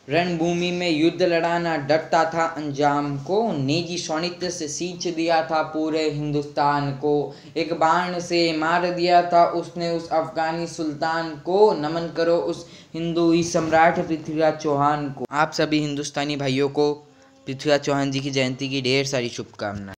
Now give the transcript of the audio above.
रणभूमि में युद्ध लड़ाना डरता था अंजाम को, निजी स्वामित्व से सींच दिया था पूरे हिंदुस्तान को, एक बाण से मार दिया था उसने उस अफगानी सुल्तान को, नमन करो उस हिंदुई सम्राट पृथ्वीराज चौहान को। आप सभी हिंदुस्तानी भाइयों को पृथ्वीराज चौहान जी की जयंती की ढेर सारी शुभकामनाएं।